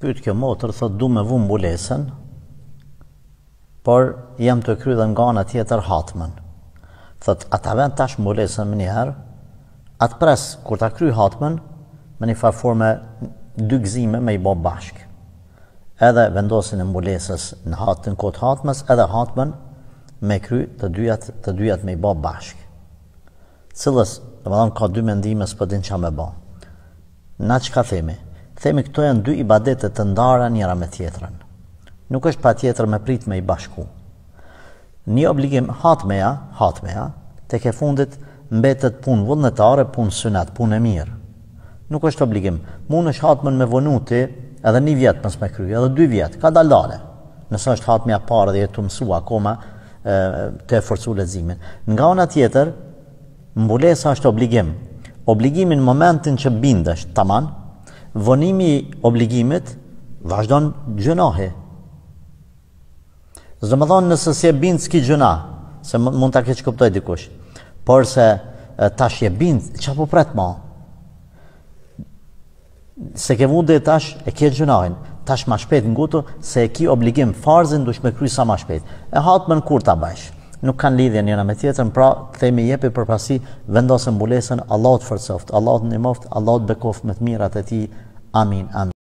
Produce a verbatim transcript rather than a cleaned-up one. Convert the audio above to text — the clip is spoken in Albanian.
Pyet kjo motër, thot du me vu mbulesën, por jam të kry dhe nga ana tjetër hatmën. Thot, ata vend tash mbulesën më njëherë, atë pres, kur ta kry hatmën, me një farforme dy gëzime me i bo bashk. Edhe vendosin e mbulesës në hatën kod hatmës, edhe hatmën me kry të dyjat, të dyjat me i bo bashk. Cilës, dhe më thonë, ka dy mendime s'po din qa me bo. Na që ka themi? Themi këto janë dy ibadetet të ndara njëra me tjetrën. Nuk është pa tjetër me prit me i bashku. Një obligim hatmeja, hatmeja, tek e fundit mbetet punë vullnetare, punë sunet, punë e mirë. Nuk është obligim. Mund është hatmën me vonuti edhe një vjetë mës me kry, edhe dy vjetë, ka daldale. Nëse është hatmeja parë dhe jetë të mësu akoma e, të e forcu leximin. Nga ona tjetër, mbulesa është obligim. Obligimin në momentin që bindesh, taman, vonimi i obligimit vazhdon gjunahi. Zdo më thonë nëse si e bind s'ki gjuna, se mund të keq kuptoj dikush, por se tash je bind, që po pret ma? Se ke vunde tash e ke gjunahin, tash ma shpejt ngutu se e ki obligim farzin dush me kry sa ma shpejt. E hatmën kur ta bajsh? Nuk kanë lidhje njëra me tjetrën, pra themi jepi përpasi vendosën mbulesën, Allahut forcoft, Allahut ndihmoft, Allahut bekoft me të mirat e tij. Amin. Amin.